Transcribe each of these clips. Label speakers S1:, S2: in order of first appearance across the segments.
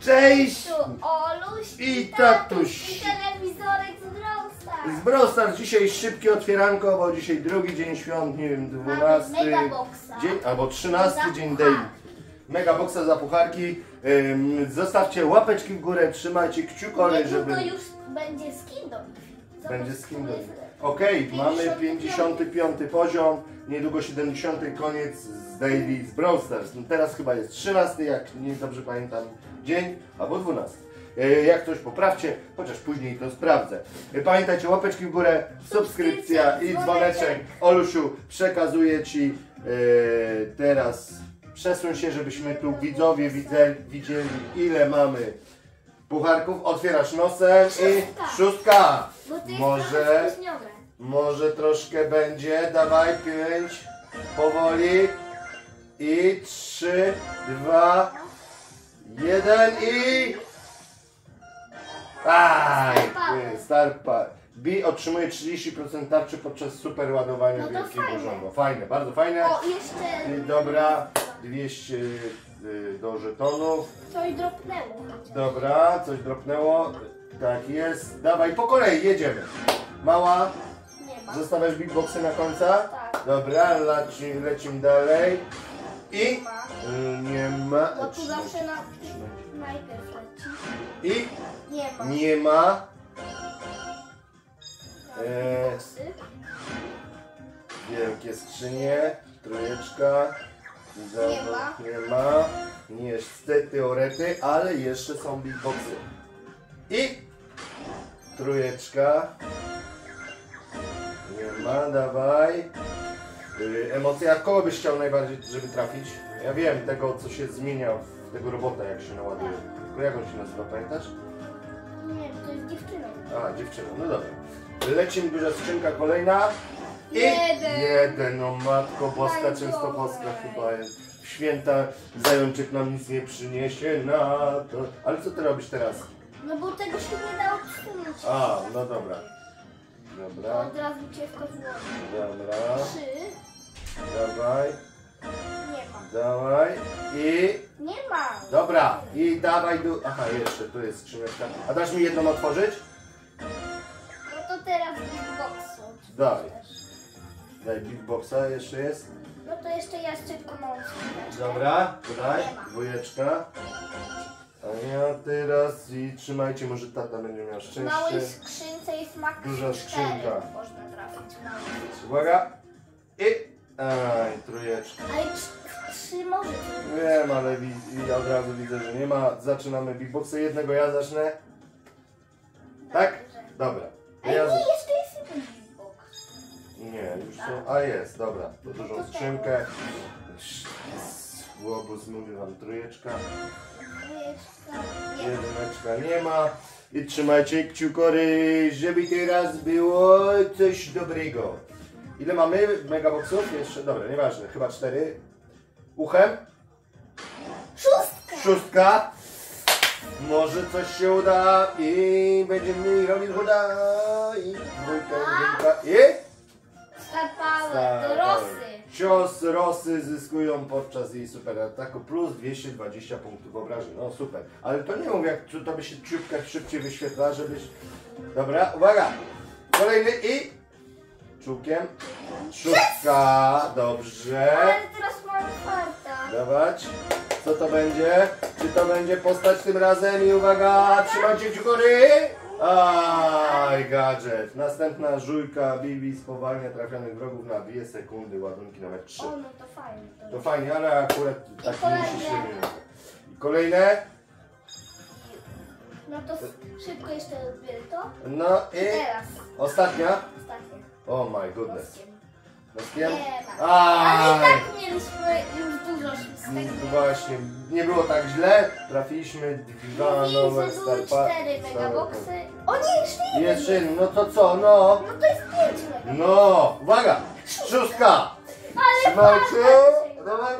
S1: Cześć!
S2: Tu Oluś
S1: I tatuś.
S2: I telewizorek z Brawl Stars.
S1: Z Brawl Stars dzisiaj szybkie otwieranko, bo dzisiaj drugi dzień świąt, nie wiem, 12
S2: Megaboxa.
S1: dzień albo 13
S2: Za
S1: dzień
S2: puchar.
S1: daily. Megaboxa za pucharki. Zostawcie łapeczki w górę, trzymajcie kciukory, żeby...
S2: Niedługo już będzie skin do nich. Zobacz,
S1: Będzie skin do
S2: który
S1: nich.
S2: jest lepszy.
S1: Okej, mamy
S2: 55.
S1: 55 poziom, niedługo 70, koniec z daily z Brawl Stars. No teraz chyba jest 13, jak nie dobrze pamiętam, dzień, albo 12. Jak ktoś poprawcie, chociaż później to sprawdzę. Pamiętajcie, łapeczki w górę, subskrypcja i dzwoneczek. Olusiu, przekazuję Ci teraz, przesuń się, żebyśmy tu widzowie widzieli, ile mamy pucharków. Otwierasz nosem i szóstka.
S2: Bo ty
S1: Może...
S2: jest trochę spóźnione.
S1: Może troszkę będzie, dawaj, 5, powoli i 3, 2, 1 i... Aj, Star Power. B otrzymuje 30% tarczy podczas super ładowania
S2: No to
S1: wielkiego
S2: fajne.
S1: rządu. Fajne, bardzo fajne.
S2: O, jeszcze
S1: Dobra, 200 do żetonów.
S2: coś dropnęło.
S1: Dobra, coś dropnęło. Tak jest. Dawaj, po kolei jedziemy. Mała.
S2: Nie ma.
S1: Zostawiasz beatboxy na końca?
S2: Tak.
S1: Dobra, lecimy dalej.
S2: Nie
S1: I
S2: ma.
S1: nie ma.
S2: Bo tu zawsze najpierw leci.
S1: I
S2: Nie ma.
S1: nie ma.
S2: Boxy.
S1: Wielkie skrzynie. Trójeczka.
S2: Nie ma.
S1: Nie ma. Niestety orety, ale jeszcze są beatboxy. I trójeczka. Nie ma, dawaj. Emocje, kogo byś chciał najbardziej, żeby trafić? Ja wiem tego, co się zmienia w tego robota, jak się naładuje. Tylko jak on się nazywa, pamiętasz?
S2: Nie, to jest dziewczyna.
S1: A, dziewczyna, no dobra. Lecimy, duża skrzynka kolejna. I jeden, no matko boska,
S2: Najgorzej.
S1: częstochowska chyba jest. W święta zajączek nam nic nie przyniesie na to. Ale co ty robisz teraz?
S2: No bo tego się nie da odsunąć.
S1: A, no dobra.
S2: To
S1: Dobra,
S2: od razu cię wchodziło.
S1: dobra.
S2: 3.
S1: Dawaj,
S2: Nie ma.
S1: dawaj i...
S2: Nie ma.
S1: Dobra, i dawaj do... Aha, jeszcze, tu jest skrzyneczka. A dasz mi jedną otworzyć?
S2: No to teraz beatboxu.
S1: Daj. Daj beatboxa, jeszcze jest.
S2: No to jeszcze ja szybko mam skrzyneczkę.
S1: Dobra, daj,
S2: Nie ma.
S1: dwójeczka. A ja teraz i trzymajcie, może tata będzie miał
S2: W małej
S1: szczęście.
S2: skrzynce jest max
S1: Duża
S2: 4.
S1: skrzynka.
S2: Można trafić mały.
S1: Uwaga. I... Aj, trójeczka.
S2: Ale 3 może.
S1: Wiem, ale ja od razu widzę, że nie ma. Zaczynamy beatboxa. Jednego ja zacznę. Tak? Dobra.
S2: Ej,
S1: Ja
S2: nie, jeszcze jest jeden beatbox.
S1: Nie, już są. A jest, dobra. To
S2: No
S1: dużą
S2: to
S1: skrzynkę. Łobuz, mówię wam, trójeczka.
S2: Dwójeczka. Nie ma.
S1: Jedyneczka nie ma. I trzymajcie kciukory, żeby teraz było coś dobrego. Ile mamy megaboxów? Jeszcze, dobra, nieważne, chyba 4. Uchem.
S2: 6.
S1: Szóstka. Może coś się uda i będziemy mieli robić chuda. I dwójka. I?
S2: Star Power.
S1: Star
S2: Do
S1: Power.
S2: Rosy.
S1: Cios Rosy zyskują podczas jej superataku plus 220 punktów obrażeń. No super. Ale to nie mówię, jak to by się ciupka szybciej wyświetla, żebyś... Dobra, uwaga. Kolejny i... Czukiem. Szóstka. Dobrze.
S2: Ale teraz mam farta.
S1: Dawać. Co to będzie? Czy to będzie postać tym razem? I uwaga, trzymajcie kciukory. Aj, gadżet. Następna żujka Bibi spowalnia trafionych wrogów na 2 sekundy. Ładunki numer 3.
S2: O, no to fajnie.
S1: To fajnie, ale akurat tak
S2: kolejne.
S1: musi się minąć. I kolejne.
S2: No to szybko jeszcze odbiorę to.
S1: No
S2: I
S1: i
S2: teraz.
S1: ostatnia.
S2: Ostatnie.
S1: Oh my goodness.
S2: Boskiem.
S1: Noskiem?
S2: Nie ma. Ale i
S1: Aj.
S2: tak mieliśmy już dużo z tego.
S1: Właśnie, nie było tak źle. Trafiliśmy 2
S2: Mówili,
S1: nowe
S2: że były
S1: Star
S2: 4 megaboxy. O nie, jeszcze jeden.
S1: Jeszcze jeden, no to co, no?
S2: No to jest 5 megaboxów.
S1: No, uwaga! Szóstka!
S2: Ale
S1: Trzymajcie!
S2: farta.
S1: Dawaj!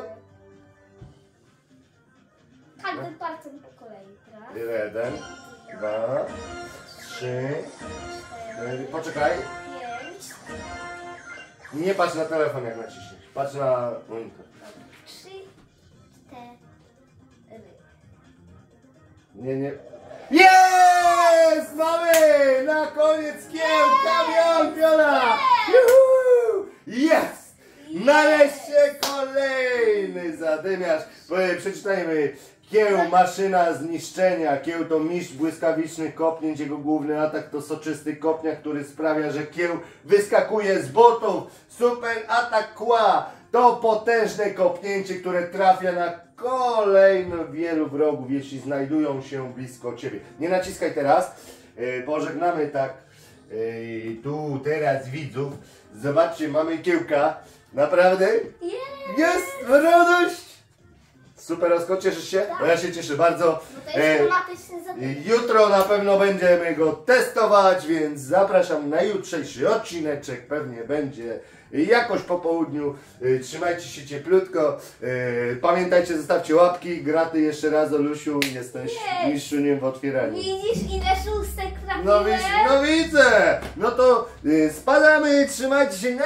S2: Każdy palcem po kolei, tak?
S1: 1, 2, 3, 4, poczekaj.
S2: 5.
S1: Nie patrz na telefon jak naciśniesz. Patrz na monitor.
S2: 3, 4.
S1: Nie. Jest! Mamy! Na koniec kieł! Kamion! Viola! Juhu! Jest! Nareszcie kolejny zadymiarz. Przeczytajmy. Kieł, maszyna zniszczenia. Kieł to mistrz błyskawicznych kopnięć. Jego główny atak to soczysty kopniak, który sprawia, że kieł wyskakuje z botów. Super atak kła. To potężne kopnięcie, które trafia na kolejno wielu wrogów, jeśli znajdują się blisko ciebie. Nie naciskaj teraz. Pożegnamy tak tu teraz widzów. Zobaczcie, mamy kiełka. Naprawdę? Jest radość! Super, Oskar, cieszysz się? Bo ja się cieszę bardzo.
S2: Bo to jest tematyczny zadymiarz.
S1: Jutro na pewno będziemy go testować, więc zapraszam na jutrzejszy odcineczek. Pewnie będzie jakoś po południu. Trzymajcie się cieplutko. Pamiętajcie, zostawcie łapki. Graty jeszcze raz, Olusiu. Jesteś mistrzuniem w otwieraniu.
S2: Widzisz, ile szóstek trafiłem?
S1: No widzę! No to spadamy, trzymajcie się.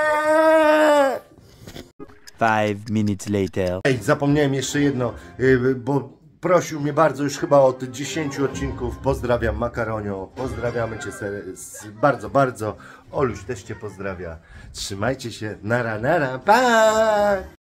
S3: 5 minutes later.
S1: Ej, zapomniałem jeszcze jedno, bo prosił mnie bardzo już chyba od 10 odcinków. Pozdrawiam Makaronio, pozdrawiamy Cię bardzo, bardzo. Oluś też Cię pozdrawia. Trzymajcie się, nara, pa!